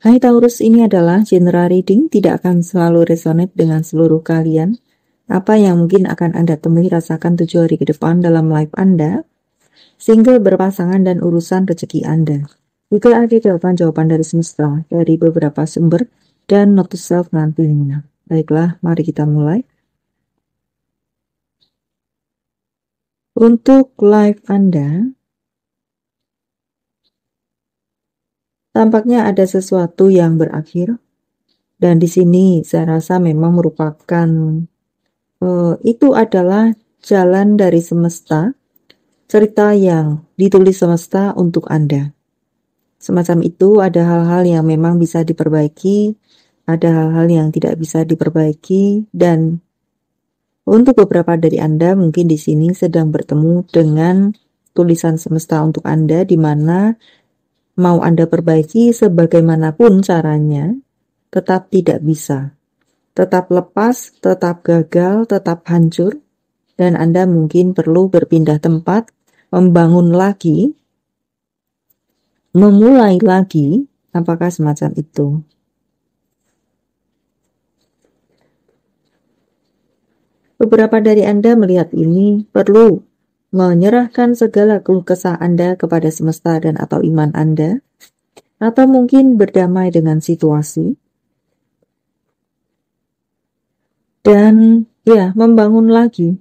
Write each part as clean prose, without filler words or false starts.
Hai Taurus, ini adalah general reading, tidak akan selalu resonate dengan seluruh kalian. Apa yang mungkin akan Anda temui rasakan 7 hari ke depan dalam life Anda, single, berpasangan, dan urusan rezeki Anda. Juga ada jawaban-jawaban dari semesta, dari beberapa sumber, dan note to self nantinya. Baiklah, mari kita mulai. Untuk life Anda, tampaknya ada sesuatu yang berakhir, dan di sini saya rasa memang merupakan itu adalah jalan dari semesta, cerita yang ditulis semesta untuk Anda. Semacam itu, ada hal-hal yang memang bisa diperbaiki, ada hal-hal yang tidak bisa diperbaiki, dan untuk beberapa dari Anda mungkin di sini sedang bertemu dengan tulisan semesta untuk Anda, di mana mau Anda perbaiki sebagaimanapun caranya, tetap tidak bisa. Tetap lepas, tetap gagal, tetap hancur, dan Anda mungkin perlu berpindah tempat, membangun lagi, memulai lagi, apakah semacam itu. Beberapa dari Anda melihat ini perlu menyerahkan segala keluh kesah Anda kepada semesta dan atau iman Anda, atau mungkin berdamai dengan situasi, dan ya, membangun lagi,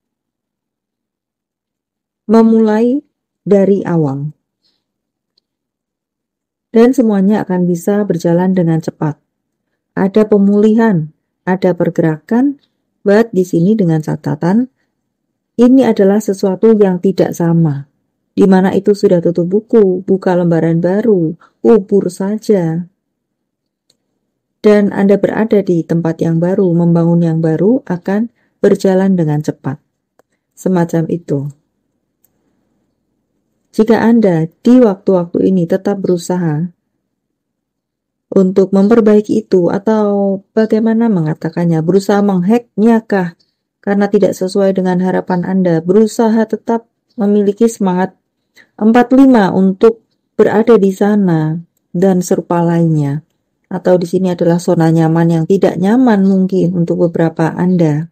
memulai dari awal. Dan semuanya akan bisa berjalan dengan cepat. Ada pemulihan, ada pergerakan, but di sini dengan catatan, ini adalah sesuatu yang tidak sama. Di mana itu sudah tutup buku, buka lembaran baru, ubur saja. Dan Anda berada di tempat yang baru, membangun yang baru akan berjalan dengan cepat. Semacam itu. Jika Anda di waktu-waktu ini tetap berusaha untuk memperbaiki itu, atau bagaimana mengatakannya, berusaha menghacknya kah karena tidak sesuai dengan harapan Anda, berusaha tetap memiliki semangat 45 untuk berada di sana dan serupa lainnya, atau di sini adalah zona nyaman yang tidak nyaman mungkin untuk beberapa Anda,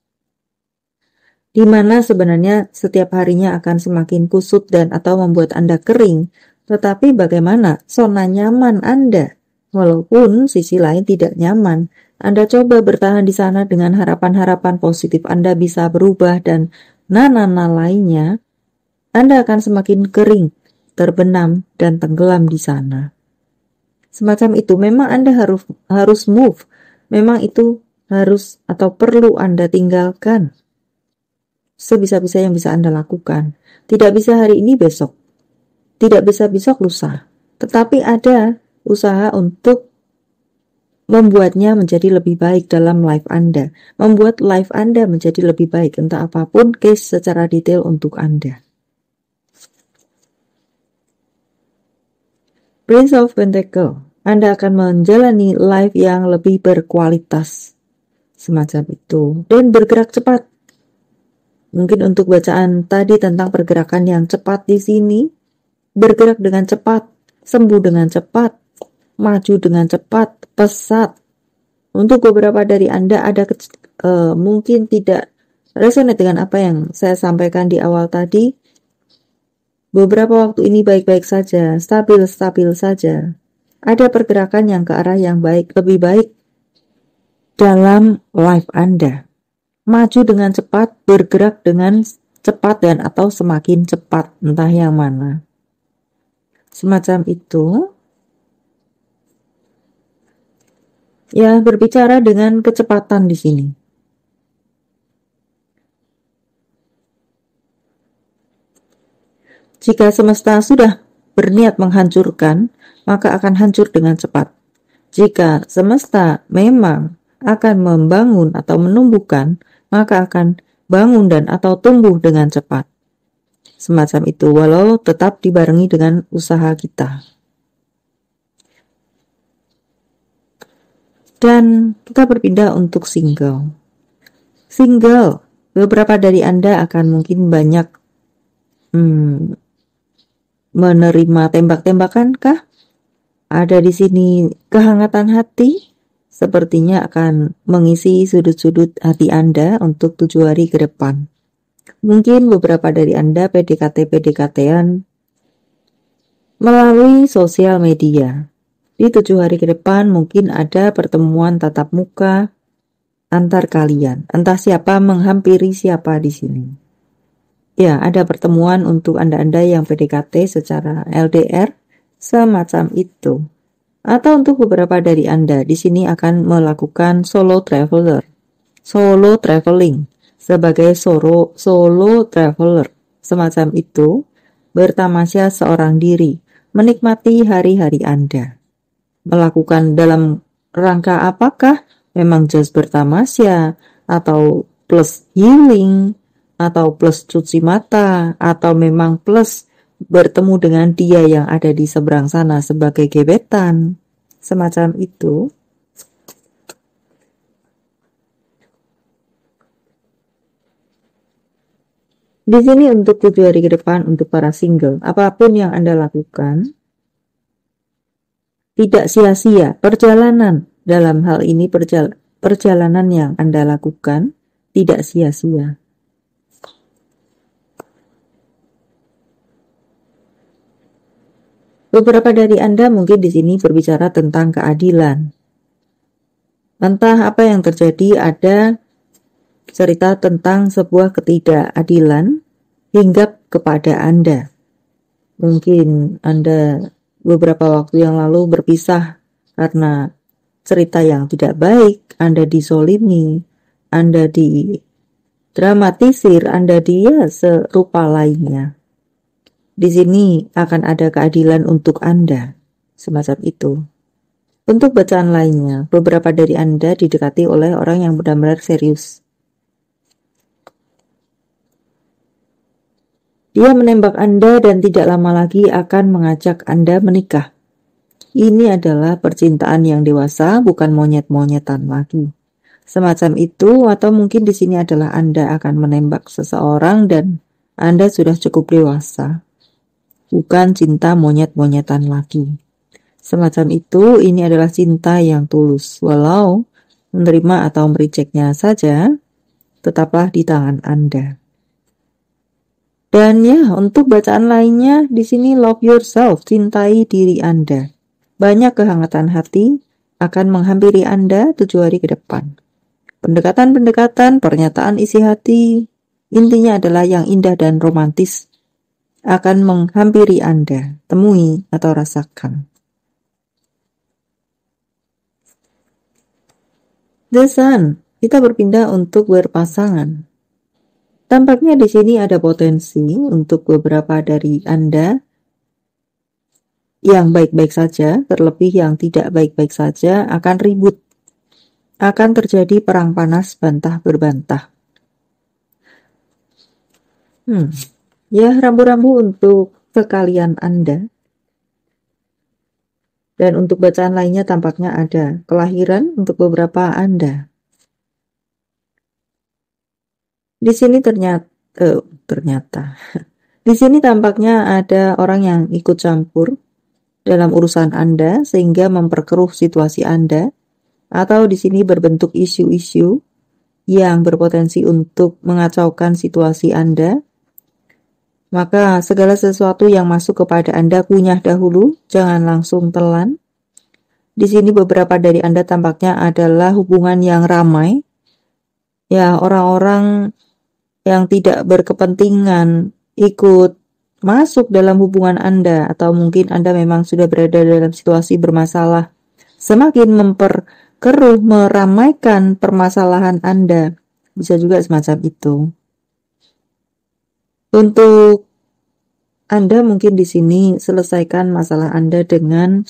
di mana sebenarnya setiap harinya akan semakin kusut dan atau membuat Anda kering, tetapi bagaimana zona nyaman Anda? Walaupun sisi lain tidak nyaman, Anda coba bertahan di sana dengan harapan-harapan positif Anda bisa berubah dan nana lainnya, Anda akan semakin kering, terbenam, dan tenggelam di sana. Semacam itu, memang Anda harus move, memang itu harus atau perlu Anda tinggalkan. Sebisa-bisa yang bisa Anda lakukan. Tidak bisa hari ini besok, tidak bisa besok lusa, tetapi ada usaha untuk membuatnya menjadi lebih baik dalam life Anda, membuat life Anda menjadi lebih baik, entah apapun case secara detail untuk Anda. Prince of Pentacle, Anda akan menjalani life yang lebih berkualitas, semacam itu, dan bergerak cepat. Mungkin untuk bacaan tadi tentang pergerakan yang cepat di sini, bergerak dengan cepat, sembuh dengan cepat, maju dengan cepat, pesat. Untuk beberapa dari Anda ada mungkin tidak resonate dengan apa yang saya sampaikan di awal tadi. Beberapa waktu ini baik-baik saja, stabil-stabil saja. Ada pergerakan yang ke arah yang baik, lebih baik dalam life Anda. Maju dengan cepat, bergerak dengan cepat dan atau semakin cepat, entah yang mana. Semacam itu. Ya, berbicara dengan kecepatan di sini. Jika semesta sudah berniat menghancurkan, maka akan hancur dengan cepat. Jika semesta memang akan membangun atau menumbuhkan, maka akan bangun dan atau tumbuh dengan cepat. Semacam itu, walau tetap dibarengi dengan usaha kita. Dan kita berpindah untuk single. Single, beberapa dari Anda akan mungkin banyak menerima tembak-tembakan kah? Ada di sini kehangatan hati, sepertinya akan mengisi sudut-sudut hati Anda untuk 7 hari ke depan. Mungkin beberapa dari Anda PDKT-PDKT-an melalui sosial media. Di 7 hari ke depan mungkin ada pertemuan tatap muka antar kalian. Entah siapa menghampiri siapa di sini. Ya, ada pertemuan untuk Anda-Anda yang PDKT secara LDR, semacam itu. Atau untuk beberapa dari Anda, di sini akan melakukan solo traveling, sebagai solo traveler, semacam itu, bertamasya seorang diri, menikmati hari-hari Anda. Melakukan dalam rangka apakah? Memang just bertamasya, atau plus healing, atau plus cuci mata, atau memang plus bertemu dengan dia yang ada di seberang sana sebagai gebetan, semacam itu. Di sini untuk 7 hari ke depan untuk para single, apapun yang Anda lakukan, tidak sia-sia. Perjalanan dalam hal ini perjalanan yang Anda lakukan tidak sia-sia. Beberapa dari Anda mungkin di sini berbicara tentang keadilan. Entah apa yang terjadi, ada cerita tentang sebuah ketidakadilan hingga kepada Anda. Mungkin Anda beberapa waktu yang lalu berpisah karena cerita yang tidak baik, Anda dizolimi, Anda didramatisir, Anda serupa lainnya. Di sini akan ada keadilan untuk Anda, semacam itu. Untuk bacaan lainnya, beberapa dari Anda didekati oleh orang yang benar-benar serius. Dia menembak Anda dan tidak lama lagi akan mengajak Anda menikah. Ini adalah percintaan yang dewasa, bukan monyet-monyetan lagi. Semacam itu, atau mungkin di sini adalah Anda akan menembak seseorang dan Anda sudah cukup dewasa. Bukan cinta monyet-monyetan lagi. Semacam itu, ini adalah cinta yang tulus. Walau menerima atau merejeknya saja, tetaplah di tangan Anda. Dan ya, untuk bacaan lainnya, di sini love yourself, cintai diri Anda. Banyak kehangatan hati akan menghampiri Anda 7 hari ke depan. Pendekatan-pendekatan, pernyataan isi hati, intinya adalah yang indah dan romantis akan menghampiri Anda. Temui atau rasakan. The Sun, kita berpindah untuk berpasangan. Tampaknya di sini ada potensi untuk beberapa dari Anda yang baik-baik saja, terlebih yang tidak baik-baik saja akan ribut. Akan terjadi perang panas bantah berbantah. Ya, rambu-rambu untuk sekalian Anda. Dan untuk bacaan lainnya tampaknya ada kelahiran untuk beberapa Anda. Di sini ternyata di sini tampaknya ada orang yang ikut campur dalam urusan Anda sehingga memperkeruh situasi Anda, atau di sini berbentuk isu-isu yang berpotensi untuk mengacaukan situasi Anda. Maka segala sesuatu yang masuk kepada Anda kunyah dahulu, jangan langsung telan. Di sini beberapa dari Anda tampaknya adalah hubungan yang ramai. Ya, orang-orang yang tidak berkepentingan ikut masuk dalam hubungan Anda, atau mungkin Anda memang sudah berada dalam situasi bermasalah. Semakin memperkeruh, meramaikan permasalahan Anda. Bisa juga semacam itu. Untuk Anda mungkin di sini selesaikan masalah Anda dengan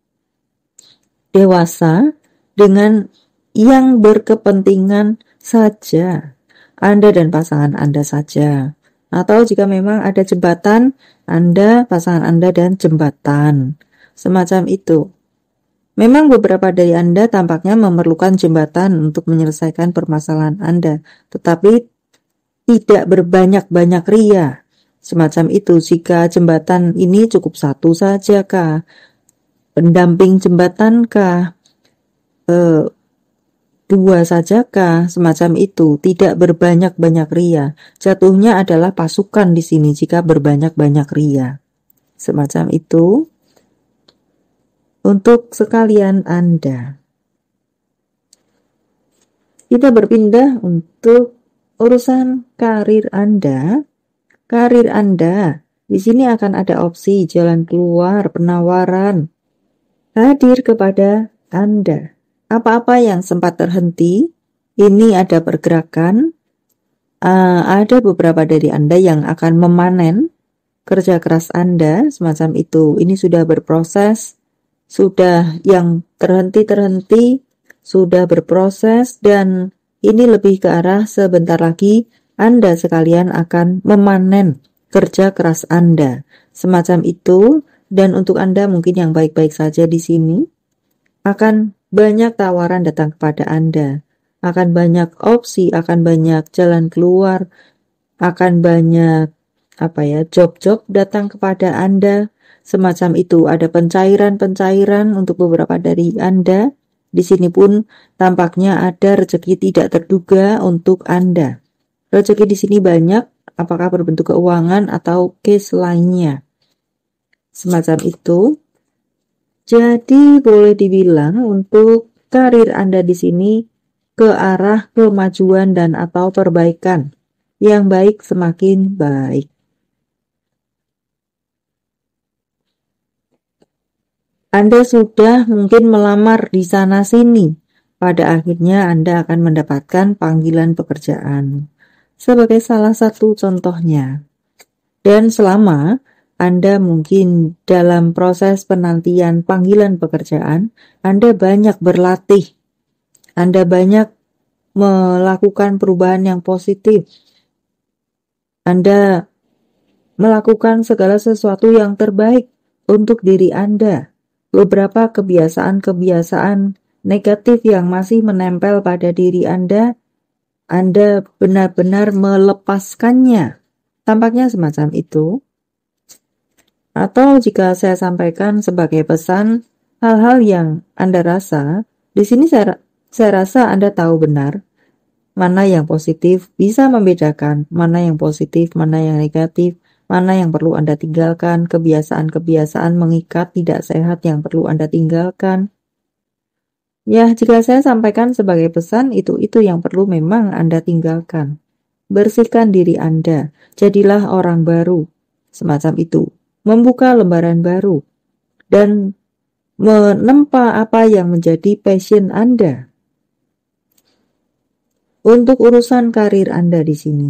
dewasa, dengan yang berkepentingan saja. Anda dan pasangan Anda saja. Atau jika memang ada jembatan, Anda, pasangan Anda dan jembatan. Semacam itu. Memang beberapa dari Anda tampaknya memerlukan jembatan untuk menyelesaikan permasalahan Anda. Tetapi tidak berbanyak-banyak ria. Semacam itu, jika jembatan ini cukup satu saja kah? pendamping jembatankah, dua sajakah, semacam itu, tidak berbanyak-banyak ria. Jatuhnya adalah pasukan di sini jika berbanyak-banyak ria. Semacam itu. Untuk sekalian Anda, kita berpindah untuk urusan karir Anda. Karir Anda, di sini akan ada opsi jalan keluar, penawaran hadir kepada Anda. Apa-apa yang sempat terhenti, ini ada pergerakan. Ada beberapa dari Anda yang akan memanen kerja keras Anda, semacam itu. Ini sudah berproses, sudah yang terhenti sudah berproses, dan ini lebih ke arah sebentar lagi Anda sekalian akan memanen kerja keras Anda, semacam itu. Dan untuk Anda mungkin yang baik-baik saja di sini, akan banyak tawaran datang kepada Anda, akan banyak opsi, akan banyak jalan keluar, akan banyak job-job datang kepada Anda, semacam itu. Ada pencairan untuk beberapa dari Anda. Di sini pun tampaknya ada rezeki tidak terduga untuk Anda. Rezeki di sini banyak, apakah berbentuk keuangan atau case lainnya, semacam itu. Jadi boleh dibilang untuk karir Anda di sini ke arah kemajuan dan atau perbaikan. Yang baik semakin baik. Anda sudah mungkin melamar di sana sini. Pada akhirnya Anda akan mendapatkan panggilan pekerjaan. Sebagai salah satu contohnya. Dan selama Anda mungkin dalam proses penantian panggilan pekerjaan, Anda banyak berlatih. Anda banyak melakukan perubahan yang positif. Anda melakukan segala sesuatu yang terbaik untuk diri Anda. Beberapa kebiasaan-kebiasaan negatif yang masih menempel pada diri Anda benar-benar melepaskannya. Tampaknya semacam itu. Atau jika saya sampaikan sebagai pesan, hal-hal yang Anda rasa, di sini saya rasa Anda tahu benar mana yang positif, bisa membedakan mana yang positif, mana yang negatif, mana yang perlu Anda tinggalkan, kebiasaan-kebiasaan mengikat tidak sehat yang perlu Anda tinggalkan. Ya, jika saya sampaikan sebagai pesan, itu yang perlu memang Anda tinggalkan. Bersihkan diri Anda, jadilah orang baru, semacam itu. Membuka lembaran baru, dan menempa apa yang menjadi passion Anda. Untuk urusan karir Anda di sini,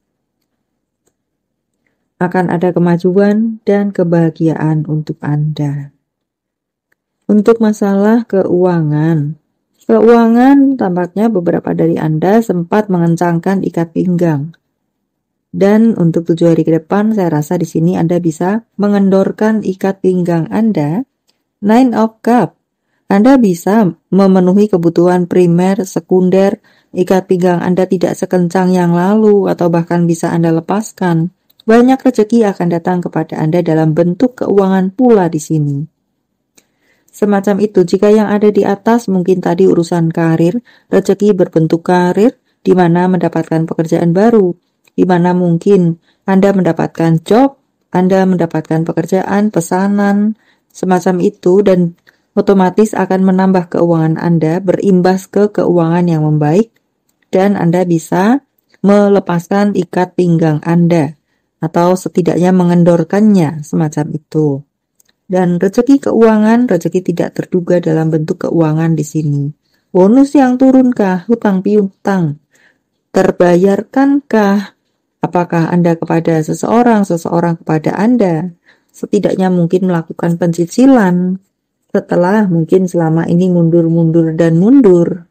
akan ada kemajuan dan kebahagiaan untuk Anda. Untuk masalah keuangan tampaknya beberapa dari Anda sempat mengencangkan ikat pinggang. Dan untuk 7 hari ke depan, saya rasa di sini Anda bisa mengendorkan ikat pinggang Anda. 9 of Cups. Anda bisa memenuhi kebutuhan primer, sekunder, ikat pinggang Anda tidak sekencang yang lalu, atau bahkan bisa Anda lepaskan. Banyak rezeki akan datang kepada Anda dalam bentuk keuangan pula di sini. Semacam itu. Jika yang ada di atas mungkin tadi urusan karir, rezeki berbentuk karir, di mana mendapatkan pekerjaan baru, di mana mungkin Anda mendapatkan job, Anda mendapatkan pekerjaan, pesanan, semacam itu, dan otomatis akan menambah keuangan Anda, berimbas ke keuangan yang membaik, dan Anda bisa melepaskan ikat pinggang Anda, atau setidaknya mengendorkannya, semacam itu. Dan rezeki keuangan, rezeki tidak terduga dalam bentuk keuangan di sini. Bonus yang turunkah? Hutang piutang terbayarkankah? Apakah Anda kepada seseorang kepada Anda? Setidaknya mungkin melakukan pencicilan setelah mungkin selama ini mundur dan mundur.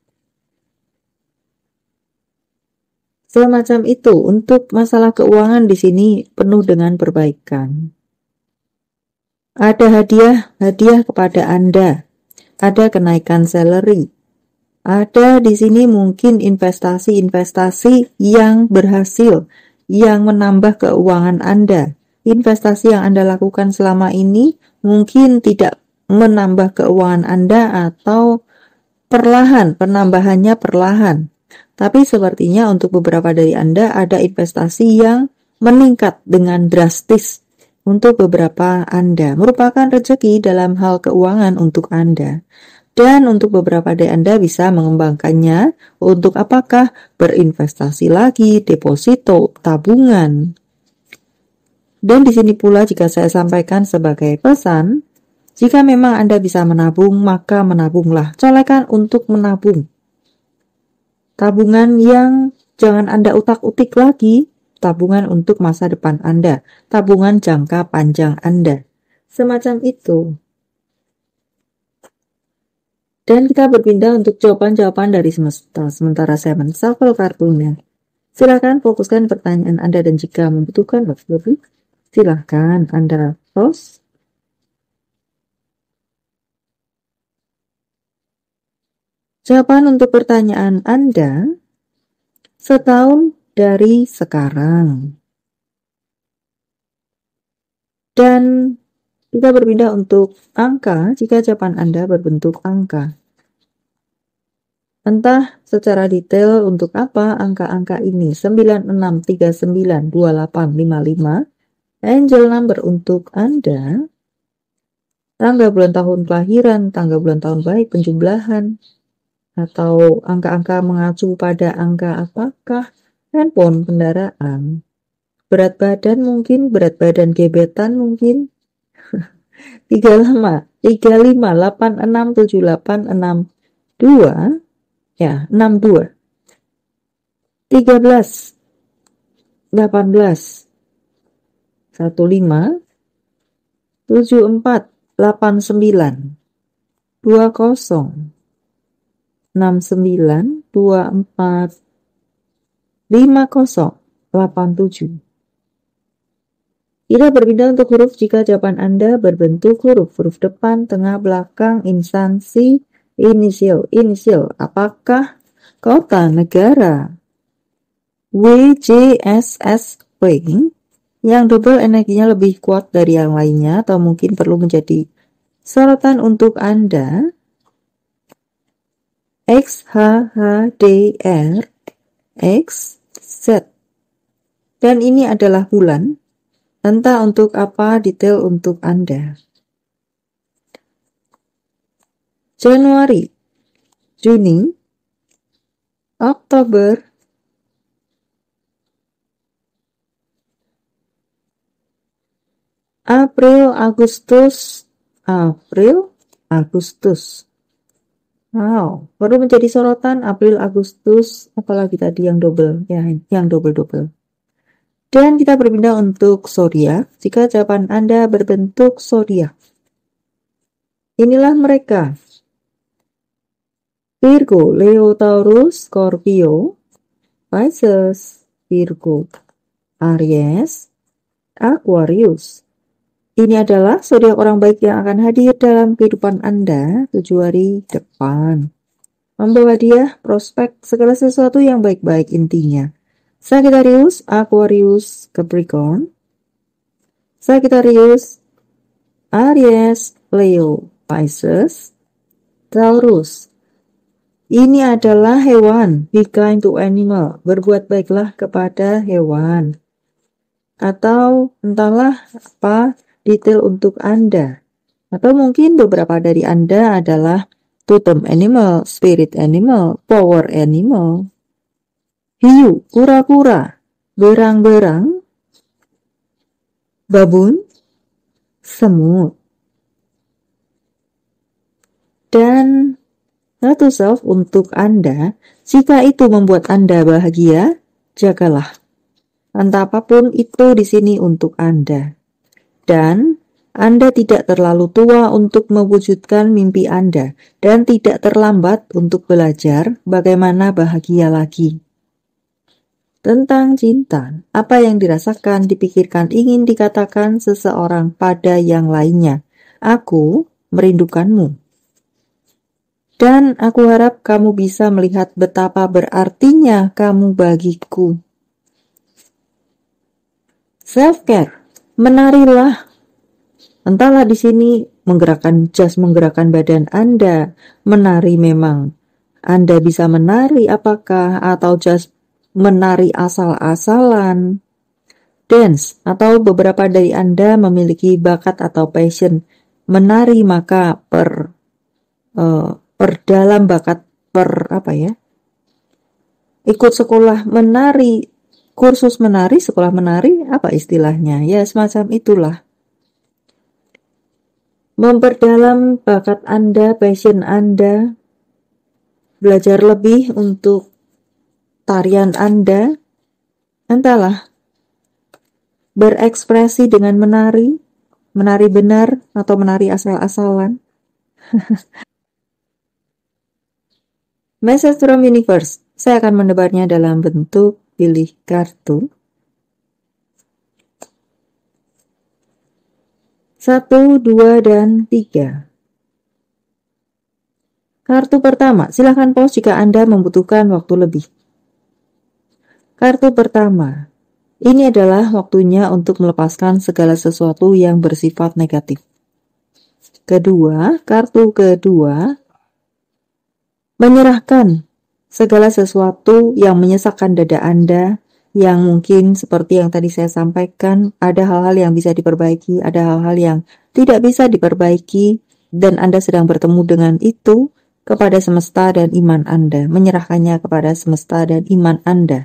Semacam itu. Untuk masalah keuangan di sini penuh dengan perbaikan. Ada hadiah kepada Anda. Ada kenaikan salary. Ada di sini mungkin investasi yang berhasil, yang menambah keuangan Anda. Investasi yang Anda lakukan selama ini mungkin tidak menambah keuangan Anda atau perlahan, penambahannya perlahan. Tapi sepertinya untuk beberapa dari Anda ada investasi yang meningkat dengan drastis. Untuk beberapa Anda merupakan rezeki dalam hal keuangan untuk Anda. Dan untuk beberapa dari Anda bisa mengembangkannya untuk apakah? Berinvestasi lagi, deposito, tabungan. Dan di sini pula jika saya sampaikan sebagai pesan, jika memang Anda bisa menabung, maka menabunglah. Colekan untuk menabung. Tabungan yang jangan Anda utak-utik lagi, tabungan untuk masa depan Anda, tabungan jangka panjang Anda. Semacam itu. Dan kita berpindah untuk jawaban-jawaban dari semesta, sementara saya men-shuffle kartunya. Silakan fokuskan pertanyaan Anda dan jika membutuhkan waktu lebih, silakan Anda close. Jawaban untuk pertanyaan Anda, setahun dari sekarang. Dan kita berpindah untuk angka jika jawaban Anda berbentuk angka. Entah secara detail untuk apa angka-angka ini, 96392855, angel number untuk Anda, tanggal bulan tahun kelahiran, tanggal bulan tahun baik, penjumlahan, atau angka-angka mengacu pada angka apakah, handphone, kendaraan, berat badan mungkin, berat badan gebetan mungkin, 35, 867862, ya, 62, 13, 18, 15, 74, 89, 20, 69, 24, 50, 87. Kita berpindah untuk huruf jika jawaban Anda berbentuk huruf depan, tengah, belakang, instansi, inisial. Apakah kota, negara, W, J, S, S, P, yang double energinya lebih kuat dari yang lainnya atau mungkin perlu menjadi sorotan untuk Anda? X, H, H, D, R, X, Z. Dan ini adalah bulan. Entah untuk apa detail untuk Anda. Januari, Juni, Oktober, April, Agustus. Wow, baru menjadi sorotan April, Agustus, apalagi tadi yang double, ya, yang double. Dan kita berpindah untuk zodiak. Jika jawaban Anda berbentuk zodiak, inilah mereka: Virgo, Leo, Taurus, Scorpio, Pisces, Virgo, Aries, Aquarius. Ini adalah zodiak orang baik yang akan hadir dalam kehidupan Anda 7 hari depan. Membawa dia prospek segala sesuatu yang baik-baik intinya. Sagittarius, Aquarius, Capricorn, Sagittarius, Aries, Leo, Pisces, Taurus. Ini adalah hewan, be kind to animal, berbuat baiklah kepada hewan. Atau entahlah apa detail untuk Anda. Atau mungkin beberapa dari Anda adalah totem animal, spirit animal, power animal, hiu, kura-kura, berang-berang, babun, semut. Dan satu self untuk Anda, jika itu membuat Anda bahagia, jagalah. Entah apapun itu di sini untuk Anda. Dan Anda tidak terlalu tua untuk mewujudkan mimpi Anda dan tidak terlambat untuk belajar bagaimana bahagia lagi. Tentang cinta, apa yang dirasakan, dipikirkan, ingin dikatakan seseorang pada yang lainnya. Aku merindukanmu. Dan aku harap kamu bisa melihat betapa berartinya kamu bagiku. Self-care, menarilah. Entahlah di sini menggerakkan badan Anda. Menari memang Anda bisa menari apakah, atau just menari asal-asalan. Dance, atau beberapa dari Anda memiliki bakat atau passion menari, maka perdalam bakat, ikut sekolah menari, kursus menari, sekolah menari, apa istilahnya? Ya, semacam itulah. Memperdalam bakat Anda, passion Anda, belajar lebih untuk tarian Anda, entahlah, berekspresi dengan menari benar atau menari asal-asalan. Message from Universe. Saya akan menebarnya dalam bentuk pilih kartu. 1, 2, dan 3. Kartu pertama, silakan pause jika Anda membutuhkan waktu lebih. Kartu pertama, ini adalah waktunya untuk melepaskan segala sesuatu yang bersifat negatif. Kedua, kartu kedua, menyerahkan segala sesuatu yang menyesakkan dada Anda, yang mungkin seperti yang tadi saya sampaikan, ada hal-hal yang bisa diperbaiki, ada hal-hal yang tidak bisa diperbaiki, dan Anda sedang bertemu dengan itu kepada semesta dan iman Anda, menyerahkannya kepada semesta dan iman Anda.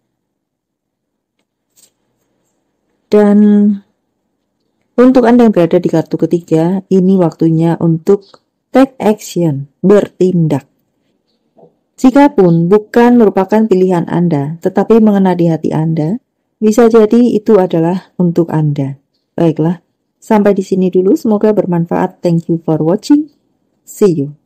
Dan untuk Anda yang berada di kartu ketiga, ini waktunya untuk take action, bertindak. Jikapun bukan merupakan pilihan Anda, tetapi mengena di hati Anda, bisa jadi itu adalah untuk Anda. Baiklah, sampai di sini dulu, semoga bermanfaat. Thank you for watching. See you.